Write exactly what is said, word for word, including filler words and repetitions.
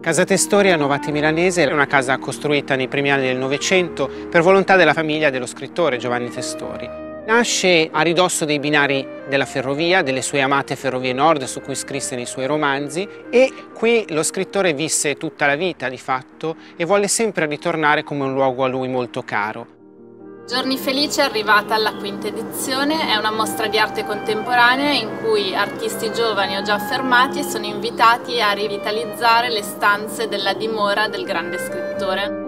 Casa Testori a Novate Milanese è una casa costruita nei primi anni del Novecento per volontà della famiglia dello scrittore Giovanni Testori. Nasce a ridosso dei binari della ferrovia, delle sue amate Ferrovie Nord su cui scrisse nei suoi romanzi, e qui lo scrittore visse tutta la vita di fatto e volle sempre ritornare come un luogo a lui molto caro. Giorni Felici è arrivata alla quinta edizione, è una mostra di arte contemporanea in cui artisti giovani o già affermati sono invitati a rivitalizzare le stanze della dimora del grande scrittore.